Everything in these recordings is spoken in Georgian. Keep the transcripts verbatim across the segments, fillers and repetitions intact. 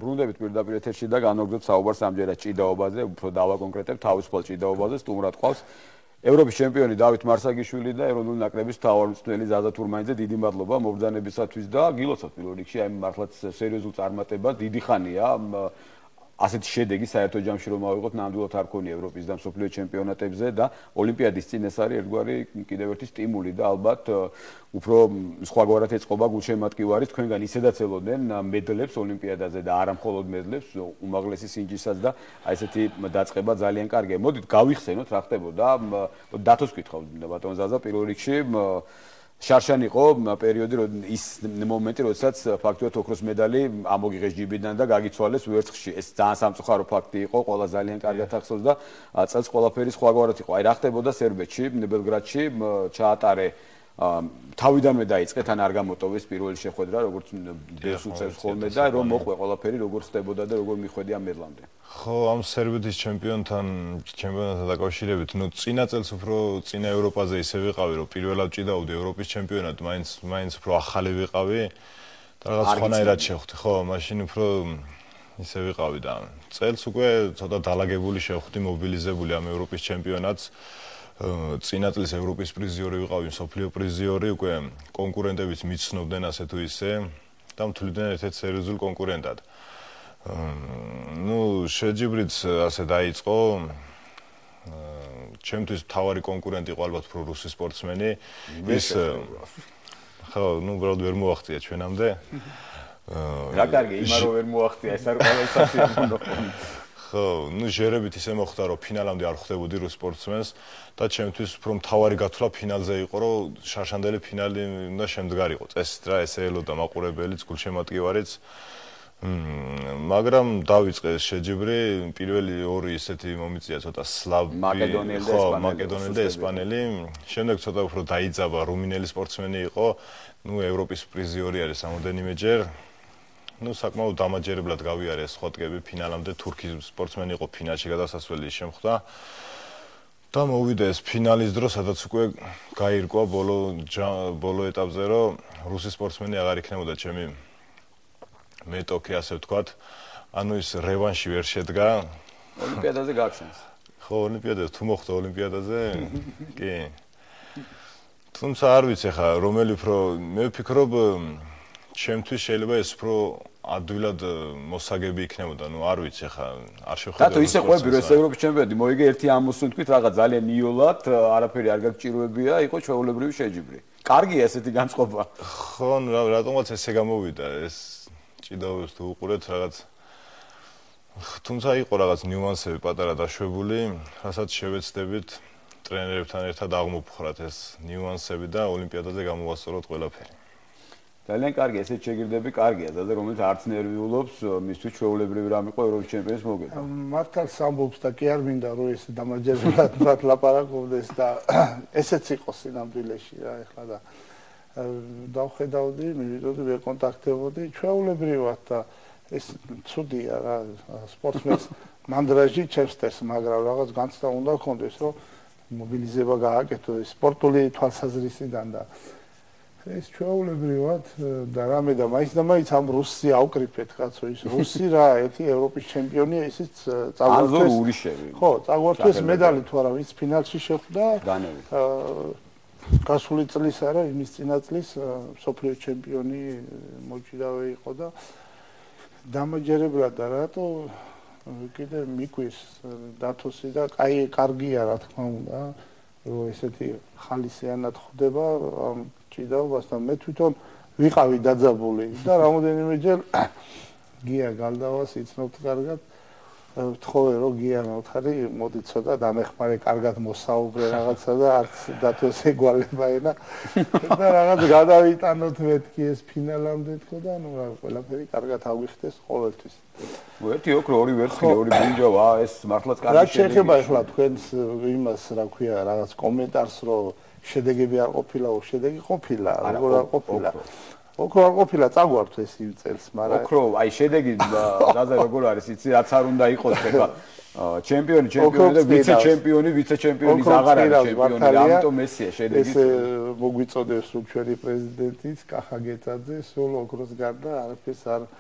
ბრუნდებით პირდაპირ ეთერში და განვაგრძობთ საუბარს ამჯერად ჭიდაობაზე, უფრო დავაკონკრეტებთ თავისუფალ ჭიდაობაზე, სტუმრად ყავს ევროპის ჩემპიონი დავით მარსაგიშვილი და ეროვნული ნაკრების თავმჯდომარე ზაზა თურმანიძე. დიდი მადლობა მობრძანებისათვის და გილოცავთ პირველ რიგში, აი მართლაც სერიოზულ წარმატებას, დიდი ხანია ასეთი შედეგი საერთო ჯამში რომ ავიღოთ ნამდვილად არ ქონია ევროპის და მსოფლიო ჩემპიონატებზე და ოლიმპიადის წინ ეს არის ერთგვარი კიდევ ერთი სტიმული და ალბათ უფრო სხვაგვარად ეწყობა გულშემატკივარი თქვენგან ისედაც ელოდნენ მედლებს ოლიმპიადაზე და არა მხოლოდ მედლებს უმაღლესი სინჯისაც და აი ესეთი დაწყება ძალიან კარგია. მოდით გავიხსენოთ რა ხდებოდა დათოს გითხავთ ბატონ ზაზა პირველ რიგში შარშან იყო პერიოდი ის მომენტი როდესაც ფაქტობრივად ოქროს медаლი ამოგიღეს ჯიბიდან და გაგიცვალეს ვერცხლში. ეს ძალიან სამწუხარო ფაქტი იყო, ყველა ძალიან კარგად ახსოვს და წელს ყველაფერი სხვაგვარად იყო. აი რა ხდებოდა სერბეთში, ბელგრადში ჩაატარე თავიდანვე დაიწყეთ ან არ გამოტოვეს პირველი შეხვედრა, როგორც დევს უწევს ხოლმე და რომ მოყვე ყველაფერი როგორ ხდებოდა და როგორ მიხვედი ამ მედლამდე. ხო, ამ სერბეთის ჩემპიონთან ჩემპიონატთან დაკავშირებით, ნუ წინა წელს უფრო წინა ევროპაზე ისე ვიყავი, რომ პირველად ჭიდაობდი ევროპის ჩემპიონატ, მაინც მაინც უფრო ახალი ვიყავი და რაღაც სხვანაირად შევხვდი. ხო, მაშინ უფრო ისე ვიყავი და წელს უკვე ცოტა დალაგებული შევხვდი, მობილიზებული ამ ევროპის ჩემპიონატს. წინა წლის ევროპის პრიზიორი ვიყავი, მსოფლიო პრიზიორი, უკვე კონკურენტებიც მიცნობდნენ ასე თუ ისე და მთვლიდნენ ერთ-ერთ სერიოზულ კონკურენტად. ნუ შეჯიბრიც ასე დაიწყო. ჩემთვის მთავარი კონკურენტი იყო ალბათ უფრო რუსი სპორტსმენი. ის ხო, ნუ უბრალოდ ვერ მოაღწია ჩვენამდე. რა კარგი, იმარო ვერ მოაღწია, ეს არ ყოველსაცი უნდა. ხო, ნუ ჟერებით ისე მოხდა, რომ ფინალამდე არ ხვდებოდი რუს სპორტსმენს და ჩემთვის უფრო მთავარი გათვლა ფინალზე იყო, რომ შარშანდელი ფინალი უნდა შემდგარიყო. წესით რა ესე ელოდა მაყურებელიც, გულშემატკივარიც. მაგრამ დავიწყე შეჯიბრი, პირველი ორი ისეთი მომიწია ცოტა სლავი, მაკედონელი და ესპანელი. შემდეგ ცოტა უფრო დაიძაბა, რუმინელი სპორტსმენი იყო, ნუ ევროპის პრიზიორი არის რამოდენიმეჯერ. ნუ საკმაოდ დამაჯერებლად გავიარე სხვა ტკები ფინალამდე, თურქი სპორტსმენი იყო ფინალში გადასასვლელი შემხვდა. და მოვიდა ეს ფინალის დრო, სადაც უკვე გაირკვა ბოლო ბოლო ეტაპზე, რომ რუსი სპორტსმენი აღარ იქნებოდა ჩემი მეტოქი, ასე ვთქვათ. ანუ ის რევანში ვერ შედგა. ოლიმპიადაზე გააჩენს. ხო, ოლიმპიადაზე თუ მოხდა ოლიმპიადაზე? კი. თუმცა არ ვიცი ხა, რომელი უფრო მე ვფიქრობ ჩემთვის შეიძლება ეს უფრო ადვილად მოსაგები იქნებოდა, ნუ არ ვიცი ხა, არ შევხედე. დათო ისე ყვები, რომ ეს ევროპის ჩემპიონატი მოიგე ერთი ამოსუნ თქვით, რაღაც ძალიან იოლად, არაფერი არ გაგჭიროებია, იყო ჩვეულებრივი შეჯიბრი. კარგია ესეთი განწყობა. ხო, რატომაც ესე გამოვიდა ეს ჭიდაობს თუ უყურეთ რაღაც. თუმცა იყო რაღაც ნიუანსები პატარა დაშვებული, რასაც შევეცდებით ტრენერებთან ერთად აღმოფხვრათ ეს ნიუანსები და ოლიმპიადაზე გამოვასწოროთ ყველაფერი. ძალიან კარგია, ესეთ შეგირდები კარგია, ზადა რომელიც არც ნერვიულობს, მისთვის ჩვეულებრივი რამ იყო ევროპის ჩემპიონის მოგება. მართალს ამბობს და კი არ მინდა რომ ეს დამაჯერებლად მათ ლაპარაკობდეს და ესეც იყო სინამდვილეში რა ეხლა და დავხედავდი, მივიდოდი, ვეკონტაქტებოდი ჩვეულებრივად და ეს ცუდია რა სპორტსმენს მანდრაჟი ჩემსტერს, მაგრამ რაღაც განცდა უნდა ქონდეს, რომ მობილიზება გააკეთო სპორტული თვალსაზრისიდან და ეს ჩვეულებრივად და რამე და მაინც და მაინც ამ რუსი ავკრიფეთ კაცო ის რუსი რა ერთი ევროპის ჩემპიონია ისიც წაგვართვეს ურიშევი ხო წაგვართვეს медаლი თუ არა ვის ფინალში შეხვდა გასული წლის არა იმის წინა წლის მსოფლიო ჩემპიონი მოჭიდავე იყო და დამაჯერებლად და რატო კიდე მიკვირს დათოსი და კაი კარგია რა თქმა უნდა რომ ესეთი ხალისიანად ხვდება ჭიდაობასთან მე თვითონ ვიყავი დაძაბული და რამოდენიმეჯერ გია გალდავას იცნობთ კარგად ვთხოვე რომ გია მოვთხარი მოდი ცოტა დამეხმარე კარგად მოსაუბრე რაღაცა და არც დათოს ეგვალება ენა და რაღაც გადავიტანოთ მეთქი ეს ფინალამდე თქო და ნუ რა ყველაფერი კარგად აგვიხდეს ყოველთვის ერთი ოქრო ორი ვერცხლი ორი ბრინჯავა ეს მართლაც კარგი შედეგია რა შეიძლება ახლა თქვენს იმას რა ქვია რაღაც კომენტარს რომ შედეგები არ ყოფილა, შედეგი ყოფილა, როგორ არ ყოფილა. ოქრო არ ყოფილა, წაგვართვეს იმ წელს, მაგრამ ოქრო, აი შედეგი ზაზა როგორ არის, იცი, რაც არ უნდა იყოს ხება. ჩემპიონი, ჩემპიონი და ვიცე ჩემპიონი, ვიცე ჩემპიონი აღარ არის ჩემპიონი, ამიტომ ესია შედეგი. ეს მოგვიწოდებს რომ ჩვენი პრეზიდენტიც კახა გეცაძე სულ ოქროს გარდა არაფერს არ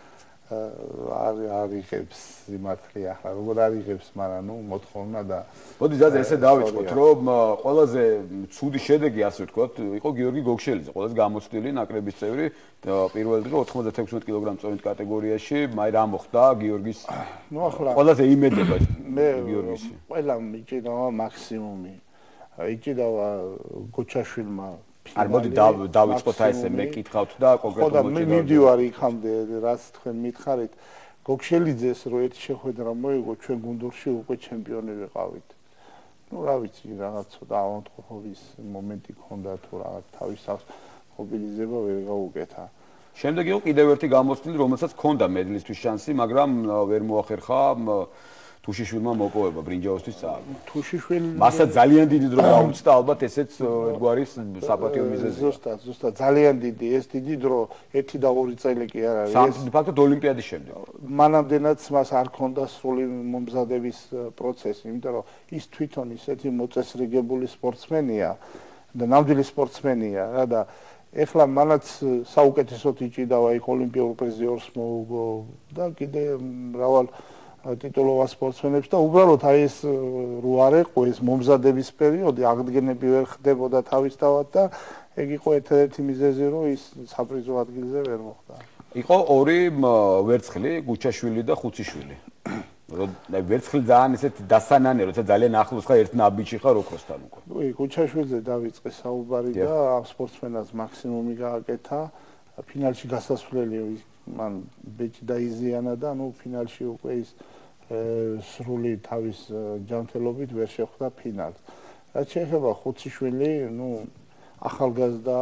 არიღებს სიმართლე ახლა როგორ არიღებს, მაგრამ ნუ მოთხოვნა და მოდი ზაზე ესე დავიწყოთ, რომ ყველაზე ცუდი შედეგი ასე ვთქვათ, იყო გიორგი გოგშელიძე, ყველაზე გამოცდილი ნაკრების წევრი პირველ დღე ოთხმოცდათექვსმეტ კილოგრამ წონით კატეგორიაში, მაი რა მოხდა გიორგის? ნუ ახლა ყველაზე იმედება მე გიორგის. ყველა მიჭირდა მაქსიმუმი. იჭირდა გოჩაშვილმა არ მოდი დავიწყოთ აი ესე მე კითხავთ და კონკრეტულად ხო და მე მივდივარ იქამდე რაც თქვენ მითხარით გოგშელიძეს რო ერთი შეხვედრა მოიგო ჩვენ გუნდურში უკვე ჩემპიონი ვიყავით ნუ რა ვიცი რაღაც ცოტა ავადმყოფობის მომენტი ქონდა თუ რაღაც თავის თავს მობილიზება ვერ გაუკეთა შემდეგ იყო კიდევ ერთი გამოცდილი რომელსაც ქონდა მედლისთვის შანსი მაგრამ ვერ მოახერხა თუშიშვილმა მოპოვება ბრინჯაოსთვის წააგო. თუშიშვილი მასაც ძალიან დიდი დრო გაუწდა ალბათ ესეც ერთგვარი საპატიო მიზეზია. ზუსტად, ზუსტად ძალიან დიდი, ეს დიდი დრო ერთი და ორი წელი კი არ არის. ეს ფაქტობრივად ოლიმპიადის შემდეგ. მანამდენაც მას არ ქონდა სრული მომზადების პროცესი, იმიტომ რომ ის თვითონ ისეთი მოწესრიგებული სპორტსმენია და ნამდვილი სპორტსმენია რა და ეხლა მანაც საუკეთესოდ იჭიდავა იქ ოლიმპიურ პრიზიორს მოუგო და კიდე მრავალ ტიტულოვან სპორტსმენებს და უბრალოდ აი ეს რო არ ეყო ეს მომზადების პერიოდი აღდგენები ვერ ხდებოდა თავისთავად და ეგ იყო ერთ-ერთი მიზეზი რომ ის საპრიზო ადგილზე ვერ მოხვდა. იყო ორი ვერცხლი, გუჩაშვილი და ხუციშვილი. რომ ვერცხლი ძალიან ესეთი დასანანე, როცა ძალიან ახლოს ხარ ერთ ნაბიჯი ხარ ოქროსთან უკვე. ნუ გუჩაშვილზე დავიწყე საუბარი და ამ სპორტსმენას მაქსიმუმი გააკეთა. ფინალში გასასვლელი მან ბეჭი დაიზიანა და ნუ ფინალში უკვე ის სრული თავის ჯანმრთელობით ვერ შეხვდა ფინალს. რაც შეეხება ხუციშვილი, ნუ ახალგაზრდა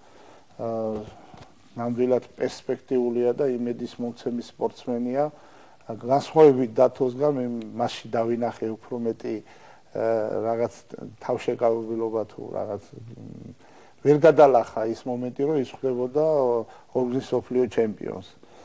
ნამდვილად პერსპექტიულია და იმედის მომცემი სპორტსმენია. განსხვავებით დათოსგან მე მასში დავინახე უფრო მეტი რაღაც თავშეკავებილობა თუ რაღაც ვერ გადალახა ის მომენტი რომ ის ხდებოდა ორგზის სოფლიო ჩემპიონს.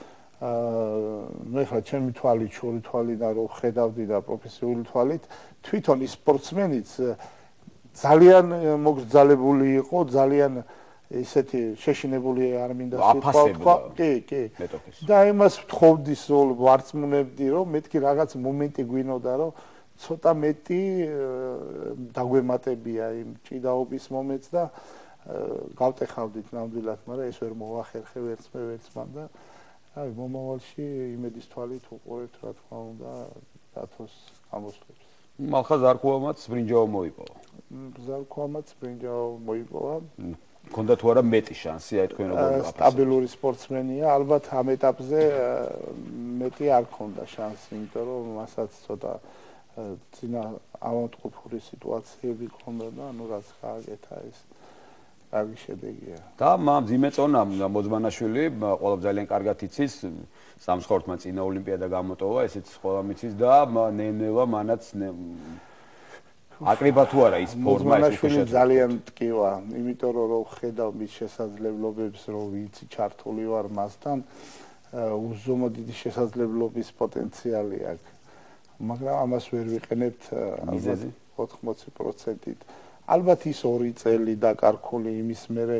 აა მე ხა ჩემი თვალით, შორი თვალიდან რო ხედავდი და პროფესიული თვალით, თვითონ ის სპორტსმენიც ძალიან მოგზალებული იყო, ძალიან ისეთი შეშინებული არ მინდა სიტყვა. კი, კი. და იმას ვთხოვდი სულ ვარწმუნებდი რომ მეთქი რაღაც მომენტი გვინოდა რომ ცოტა მეტი დაგვემატებია იმ ჭიდაობის მომენტს და გავტეხავდით ნამდვილად, მაგრამ ეს ვერ მოახერხე ვერც მე ვერც მან და აი მომავალში იმედის თვალით უყურებთ რა თქმა უნდა დათოს გამოსვლებს. მალხა ზარქუამაც ბრინჯაო მოიპოვა. ზარქუამაც ბრინჯაო მოიპოვა. ქონდა თუ არა მეტი შანსი აი თქვენ როგორ აფასებთ? სტაბილური სპორტსმენია, ალბათ ამ ეტაპზე მეტი არ ქონდა შანსი, იმიტომ რომ მასაც ცოტა წინა ავადმყოფური სიტუაციები ქონდა და ნუ რაც გააკეთა ეს კარგი შედეგია. და მამ ძიმეწონა მოძმანაშვილი, ყველა ძალიან კარგად იცის, სამსხორტმა წინა ოლიმპიადა გამოტოვა, ესეც ყველა მიცის და ნენება მანაც აკრიბა თუ არა ის ფორმა ეს უკვე ძალიან ტკივა, იმიტომ რომ რო ხედავ მის შესაძლებლობებს, რომ ვიცი ჩართული ვარ მასთან, უზომოდ დიდი შესაძლებლობის პოტენციალი აქვს. მაგრამ ამას ვერ ვიყენებთ მიზეზი ოთხმოცი პროცენტით. ალბათ ის ორი წელი დაკარგული იმის მერე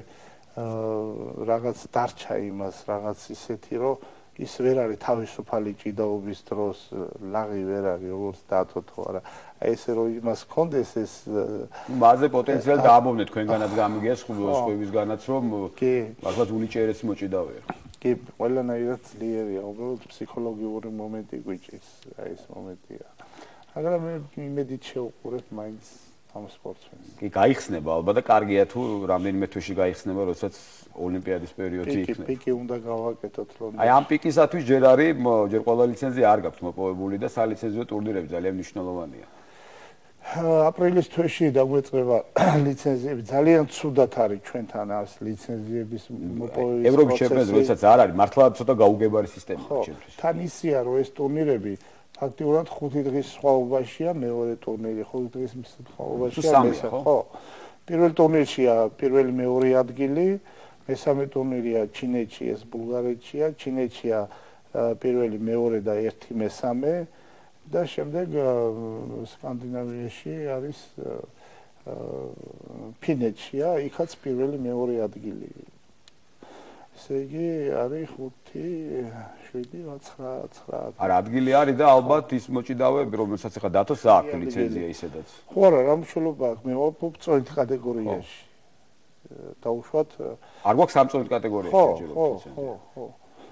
რაღაც დარჩა იმას, რაღაც ისეთი, რომ ის ვერ არის თავისუფალი ჭიდაობის დროს, ლაღი ვერ არის, როგორც დათო თუ არა. აი ესე რომ იმას კონდეს ეს მასზე პოტენციალი დაამოვნე თქვენგანაც გამიგია სხვებისგანაც, რომ მაგალითად უნიჭერეც მოჭიდავია. კი, ყველანაირად ძლიერია, უბრალოდ ფსიქოლოგიური მომენტი გვიჭირს, აი ეს მომენტია. მაგრამ მე იმედით შევუყურებ მაინც ამ სპორტსმენს. კი, გაიხსნება ალბათ და კარგია თუ რამდენიმე თვეში გაიხსნება, როდესაც ოლიმპიადის პერიოდი იქნება. პიკი უნდა გავაკეთოთ რომ აი ამ პიკისათვის ჯერ არის, ჯერ ყველა ლიცენზია არ გაქვს მოპოვებული და სალიცენზიო ტურნირები ძალიან მნიშვნელოვანია. აპრილის თვეში დაგვეწება ლიცენზიები, ძალიან ცუდად არის ჩვენთან არის ლიცენზიების მოპოვების პროცესი. ევროპის ჩემპიონატი როდესაც არ არის, მართლა ცოტა გაუგებარი სისტემაა ჩემთვის. თან ისია რომ ეს ტურნირები ფაქტიურად ხუთი დღის სხვაობაშია მეორე ტურნირი, ხუთი დღის სხვაობაშია მესამე, ხო? პირველ ტურნირშია პირველი მეორე ადგილი, მესამე ტურნირია ჩინეთში, ეს ბულგარეთშია, ჩინეთშია პირველი მეორე და ერთი მესამე და შემდეგ სკანდინავიაში არის ფინეთშია, იქაც პირველი მეორე ადგილი. ესე იგი არის ხუთი, შვიდი, ცხრა, ცხრა. არა, ადგილი არის და ალბათ ის მოჭიდავეები, რომელსაც ახლა დათოს აქვს ლიცენზია ისედაც. ხო არა, რა მნიშვნელობა აქვს? მე ვარ წონით კატეგორიაში. დაუშვათ არ გვაქვს სამწონით კატეგორიაში ჯერჯერობით ლიცენზია. ხო, ხო.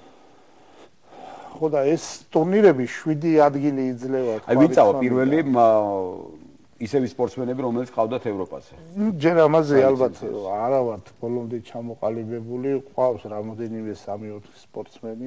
ხო და ეს ტურნირები შვიდი ადგილი იძლევა. აი ვინ წავა პირველი ისევ სპორტსმენები, რომელიც ყავდათ ევროპაზე. ჯერ ამაზე ალბათ არა ვართ ბოლომდე ჩამოყალიბებული, ყავს რამოდენიმე სამი-ოთხი სპორტსმენი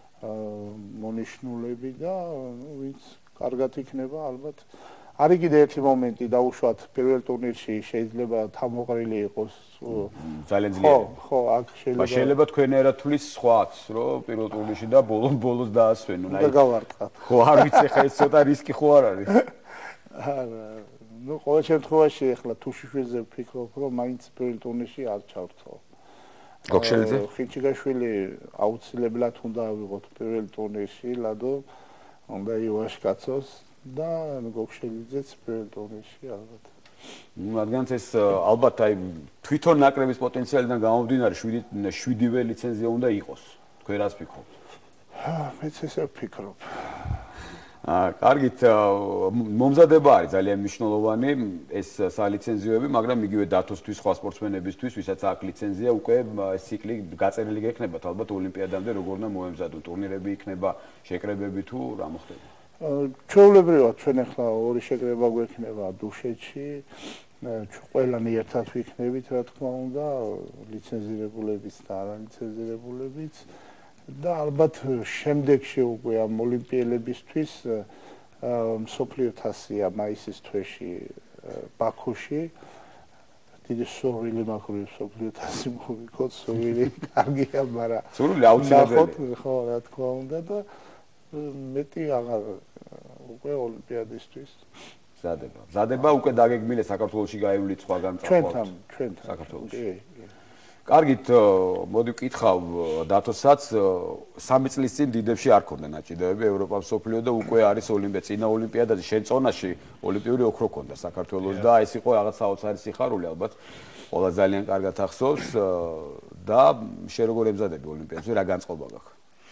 მონიშნულები და ვინც კარგად იქნება ალბათ. არის კიდე ერთი მომენტი დაუშვათ პირველ ტურნირში შეიძლება თამოყრილი იყოს ძალიან ძლიერი. ხო, ხო, აქ შეიძლება. შეიძლება თქვენერად თulis სხვაც, რომ პირველ ტურნირში და ბოლოს ბოლოს დაასვენონ. აი და გავარტყათ. ხო, არ ვიცი ხა ეს ცოტა რისკი ხო არ არის. არა, ну, ყოველ შემთხვევაში ახლა თუშიშვილზე ვფიქრობ, რომ მაინც პირველ ტურნირში არ ჩავრთო. გოგშელიძე? ხინჩიგაშვილი აუცილებლად უნდა ავიღოთ პირველ ტურნირში, ლადო უნდა ივაშკაცოს და გოგშელიძეც პირველ ტურნირში ალბათ. ну, რადგანაც ეს ალბათ აი თვითონ ნაკრების პოტენციალიდან გამომდინარე შვიდი შვიდივე ლიცენზია უნდა იყოს. თქვენ რას ფიქრობთ? მეც ესე ვფიქრობ. აა, კარგით, მომზადება არის ძალიან მნიშვნელოვანი ეს სალიცენზიოები, მაგრამ იგივე დათოსთვის, სხვა სპორტსმენებისთვის, ვისაც აქვს ლიცენზია, უკვე ეს ციკლი გაწერილი გექნებათ ალბათ ოლიმპიადამდე, როგორ უნდა მოემზადონ ტურნირები იქნება, შეკრებები თუ რა მოხდება. ჩვეულებრივად ჩვენ ახლა ორი შეკრება გვექნება დუშეთში, ყველანი ერთად ვიქნებით, რა თქმა უნდა, ლიცენზირებულებიც და არალიცენზირებულებიც. და ალბათ შემდეგში უკვე ამ ოლიმპიელებისთვის მსოფლიო თასია მაისის თვეში ბაქოში. დიდი სურვილი მაქვს მსოფლიო თასი მოვიქოთ, სურვილი კარგია, მაგრამ სურვილი აუცილებელი. ხო, რა თქმა უნდა და მეტი აღარ უკვე ოლიმპიადისთვის მზადება. მზადება უკვე დაგეგმილე საქართველოში გაივლით სხვაგან წახვევთ. ჩვენთან, ჩვენთან. საქართველოში. კარგით, მოდი ვკითხავ დათოსაც, სამი წლის წინ დიდებში არ ქონდა ნაჭიდეები ევროპა მსოფლიო და უკვე არის ოლიმპია, წინა ოლიმპიადაზე შენ წონაში ოლიმპიური ოქრო ქონდა საქართველოს და ეს იყო რაღაც საოცარი სიხარული ალბათ. ყველა ძალიან კარგად ახსოვს და შენ როგორ ემზადები ოლიმპიადაზე, რა განწყობა გაქვს?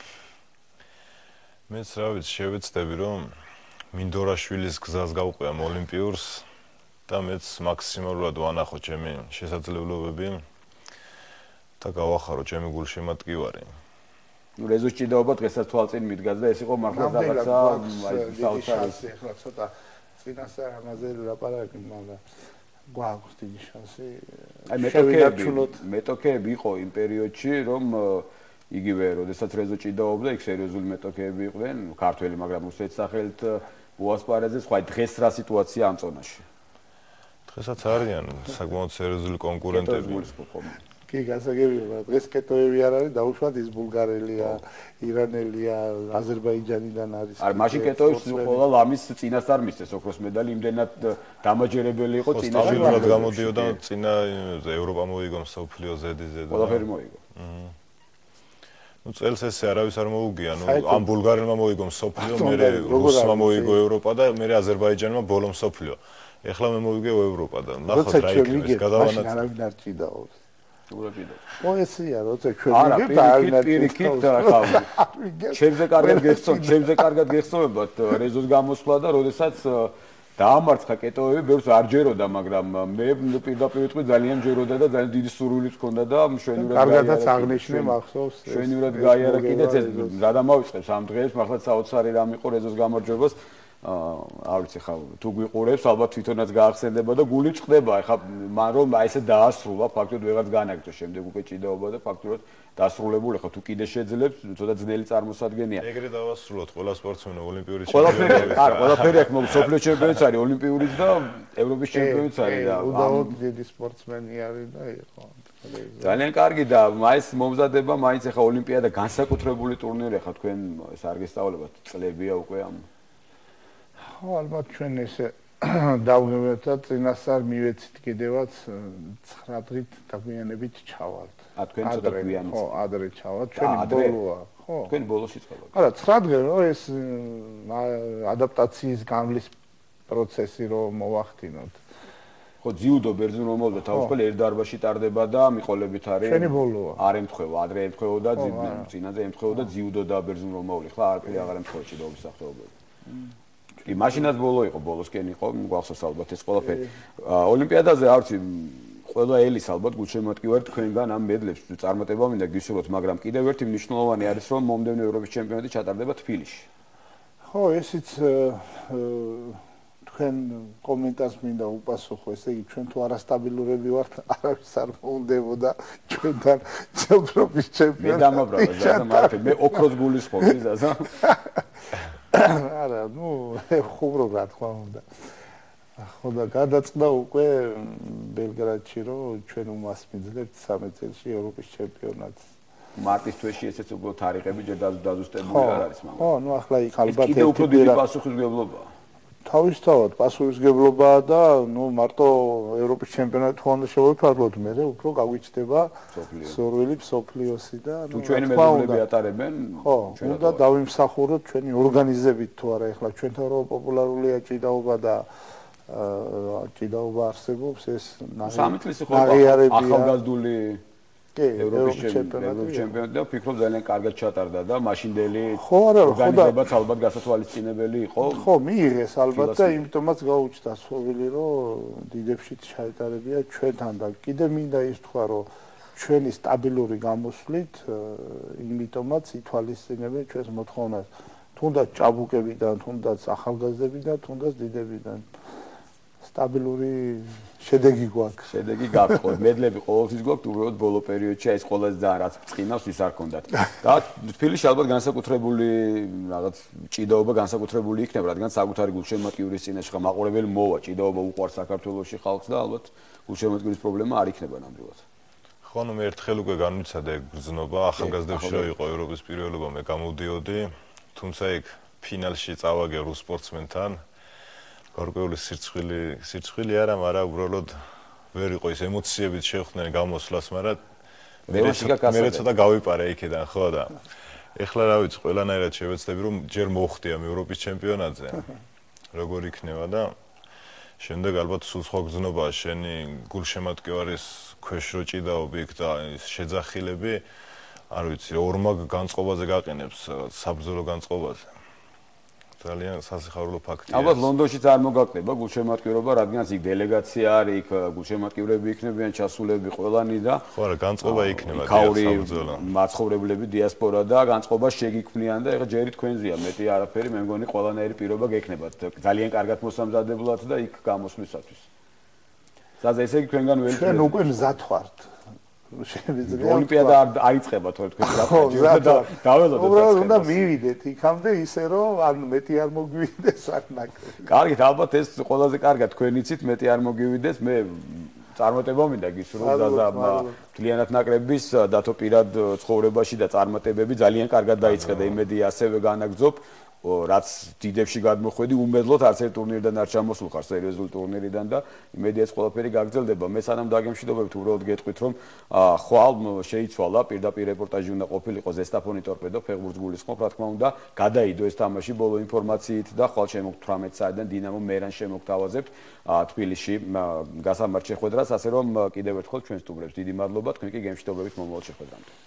მეც რა ვიცი, შევეცდები რომ მინდორაშვილის გზას გავყვიამ ოლიმპიურს და მეც მაქსიმალურად ვანახო ჩემი შესაძლებლობები. და გავახარო ჩემი გულშემატკივარი. ну რეზოს ჭიდაობა დღესაც თვალწინ მიდგას და ეს იყო მართლა რაღაცა აი საოცარი. ახლა ცოტა წინასწარ ამაზე ლაპარაკი, მაგრამ გვაქვს დიდი შანსი. აი მეტოქეები, მეტოქეები იყო იმ პერიოდში, რომ იგივე, როდესაც რეზო ჭიდაობდა, იქ სერიოზული მეტოქეები იყვნენ, ქართველი, მაგრამ რუსეთის სახელით უასპარეზეს, ხო აი დღეს რა სიტუაცია ამ წონაში? დღესაც არიან საკმაოდ სერიოზული კონკურენტები. კი, გასაგებია, დღეს კეტოები არ არის, დაუშვათ ის ბულგარელია, ირანელია, აზერბაიჯანიდან არის. არა, მაშინ კეტოებს ყველა ლამის წინასწარ მისცეს ოქროს медаლი, იმდენად დამაჯერებელი იყო წინასწარ. სტაბილურად გამოდიოდა წინა ევროპა მოიგო, მსოფლიო ზედიზე და ყველაფერი მოიგო. ну წელს ესე არავის არ მოუგია, ну ამ ბულგარელმა მოიგო მსოფლიო, მერე რუსმა მოიგო ევროპა და მერე აზერბაიჯანმა ბოლო მსოფლიო. ეხლა მე მოვიგე ევროპა და ნახოთ რა იქნება ეს გადავანაც. მაშინ არავინ არ ჭიდაობს. ურაბიდო. ო ესეა, როცა ჩვენ ვიგებთ და არ პირიქით ახლა. ჩემზე კარგად გეხსოვთ, ჩემზე კარგად გეხსოვებათ რეზოს გამოსვლა და როდესაც დაამარცხა კეტოები, ბევრს არ ჯეროდა, მაგრამ მე პირდაპირ ვიტყვი ძალიან ჯეროდა და ძალიან დიდი სურვილიც ჰქონდა და მშვენივრად გაიარა. კარგადაც აღნიშნე მახსოვს. მშვენივრად გაიარა კიდეც ეს რა დამავიწყებს ამ დღეს, მართლა საოცარი რამ იყო რეზოს გამარჯვებას. არ ვიცი ხა თუ გვიყურებს ალბათ თვითონაც გაახსენდება და გული წდება ხა მან რომ აი ესე დაასრულა ფაქტობრივად ვეღარც განაგრძო შემდეგ უკვე ჭიდაობა და ფაქტობრივად დაასრულებული ხა თუ კიდე შეძლებს ცოტა ძნელი წარმოსადგენია ეგრე დავასრულოთ ყველა სპორტსმენი ოლიმპიური ჩემპიონი არა ყველაფერი აქვს მაგრამ სოფლიო ჩემპიონიც არის ოლიმპიურიც და ევროპის ჩემპიონიც არის და უდავოდ დიდი სპორტსმენი არის და იყო ძალიან კარგი და მაინც მომზადება მაინც ხა ოლიმპიადა განსაკუთრებული ტურნირი ხა თქვენ ეს არ გესწავლებათ წლებია უკვე ამ ხო, ალბათ ჩვენ ესე დავგებთ და წინასწარ მივეცით კიდევაც ცხრა დღით დაგვიანებით ჩავალთ. ა თქვენ ცოტა გვიანით. ხო, ადრე ჩავალთ, ჩვენი ბოლოა, ხო. თქვენ ბოლოში წყალობთ. არა, ცხრა დღე რო ეს ადაპტაციის გამლის პროცესი რო მოვახდინოთ. ხო ძიუდო ბერძნულ მომავალ და თავისუფალი ერთ დარბაზში ტარდება და მიყოლებით არის ჩვენი ბოლოა არ ემთხვევა ადრე ემთხვეოდა წინაზე ემთხვეოდა ძიუდო და ბერძნულ მომავალ ხლა არაფერი აღარ ემთხვევა ჭიდაობის სახეობები კი მაშინაც ბოლო იყო ბოლოსკენ იყო გვახსოვს ალბათ ეს ყველაფერი ოლიმპიადაზე არ ვიცი ყველა ელის ალბათ გულშემატკივარი თქვენგან ამ მედლებს წარმატება მინდა გისურვოთ მაგრამ კიდევ ერთი მნიშვნელოვანი არის რომ მომდევნო ევროპის ჩემპიონატი ჩატარდება თბილისში ხო ესეც თქვენ კომენტარს მინდა უპასუხო ესე იგი ჩვენ თუ არასტაბილურები ვართ არავის არ მოუნდებოდა ჩვენთან ევროპის ჩემპიონატი მე დამაბრალდა ზაზა მარაფე მე ოქროს გულისხმობ ზაზა არა ნუ ხუბრო რა თქმა უნდა ხო და გადაწყდა უკვე ბელგრადში რომ ჩვენ უმასპინძლებთ სამი წელში ევროპის ჩემპიონატს მარტის თვეში ესეც უკვე თარიღები ჯერ დაზუსტებული არ არის მაგრამ ხო ნუ ახლა იქ ალბათ კიდევ უფრო დიდი პასუხისმგებლობაა თავისთავად პასუხისმგებლობაა და ნუ მარტო ევროპის ჩემპიონატი თუ უნდა შევეფარლოთ მე უფრო გაგვიჩნდება სორვილი მსოფლიოსი და თუ ჩვენი მეზობლები ატარებენ ხო უნდა დავიმსახუროთ ჩვენი ორგანიზებით თუ არა ეხლა ჩვენთან რო პოპულარულია ჭიდაობა და ჭიდაობა არსებობს ეს სამი წლის ხო ახალგაზრდული კი ევროპის ჩემპიონატი და ვფიქრობ ძალიან კარგად ჩატარდა და მაშინდელი ხო არა ხო და ორგანიზებაც ალბათ გასათვალისწინებელი იყო ხო მიიღეს ალბათ და იმიტომაც გაუჩნდა სვოვილი რომ დიდებში ჩაეტარებია ჩვენთან და კიდე მინდა ის თქვა რომ ჩვენი სტაბილური გამოსვლით იმიტომაც ითვალისწინებენ ჩვენს მოთხოვნას თუნდაც ჭაბუკებიდან თუნდაც ახალგაზრდებიდან თუნდაც დიდებიდან სტაბილური შედეგი გვაქვს. შედეგი გაქვს, ხო, მედლები ყოველთვის გვაქვს, უბრალოდ ბოლო პერიოდში ეს ყველაზე ძალიან რაც წინავს ის არ ქონდათ. და თბილისში ალბათ განსაკუთრებული რაღაც ჭიდაობა განსაკუთრებული იქნება, რადგან საკუთარი გულშემატკივრის წინაშე ხა მაყურებელი მოვა, ჭიდაობა უყვარს საქართველოში ხალხს და ალბათ გულშემატკივრის პრობლემა არ იქნება ნამდვილად. ხო, ნუ მე ერთხელ უკვე განვიცადე გრძნობა ახალგაზრდებში რო იყო ევროპის პირველობა, მე გამოვდიოდი, თუმცა იქ ფინალში წავაგე რუს სპორტსმენთან გარკვეული სირცხვილი სირცხვილი არა, მაგრამ უბრალოდ ვერ იყო ის ემოციებით შევხვდნენ გამოსვლას, მაგრამ მე ცოტა გავიპარე იქიდან, ხო და ეხლა რა ვიცი, ყველანაირად შევეცდები რომ ჯერ მოხდია ევროპის ჩემპიონატზე. როგორ იქნება და შემდეგ ალბათ სულ სხვა გზნობაა შენი გულშემატკივარის ქვეშ რო ჭიდაობი იქ და შეძახილები, არ ვიცი, ორმაგ განწყობაზე გაყენებს, საბრძოლო განწყობაზე. ძალიან სასიხარულო ფაქტია. ალბათ ლონდონშიც არ მოგაკდება გულშემატკივრობა, რადგანაც იქ დელეგაცია არის, იქ გულშემატკივრები იქნებიან ჩასულები ყველანი და ხო რა, განწყობა იქნება საბრძოლო. მაცხოვრებლები, დიასპორა და განწყობა შეგიქმნიან და ეხლა ჯერი თქვენზეა, მეტი არაფერი, მე მგონი ყველანაირი პირობა გექნებათ ძალიან კარგად მოსამზადებლად და იქ გამოსვლისათვის. სადაც ესე იგი თქვენგან ველი ჩვენ უკვე მზად ვართ. შეიძლება ოლიმპიადა არ იწყება თორე თქვენ რა დაველოდოთ უბრალოდ უნდა მივიდეთ იქამდე ისე რომ ან მეტი არ მოგვივიდეს არ ნაკლები კარგით ალბათ ეს ყველაზე კარგად თქვენ იცით მეტი არ მოგვივიდეს მე წარმატება მინდა გისურვოთ ზაზა კლიენტ ნაკრების დათო პირად ცხოვრებაში და წარმატებები ძალიან კარგად დაიწყე და იმედი ასევე განაგრძობ რაც დიდებში გადმოხვედი უმედლოდ არც ერთ ტურნირიდან არ ჩამოსულ ხარ სერიოზული ტურნირიდან და იმედი ეს ყველაფერი გაგრძელდება მე სანამ დაგემშვიდობებთ უბრალოდ გეტყვით რომ ხვალ შეიცვალა პირდაპირ რეპორტაჟი უნდა ყოფილიყო ზესტაფონი ტორპედო ფეხბურთს გულისხმობ რა თქმა უნდა გადაიდო ეს თამაში ბოლო ინფორმაციით და ხვალ შემოგ თვრამეტ საათიდან დინამო მერან შემოგთავაზებთ თბილისში გასამართ შეხვედრას ასე რომ კიდევ ერთხელ ჩვენ სტუმრებს დიდი მადლობა თქვენ კი გემშვიდობებით მომავალ შეხვედრამდე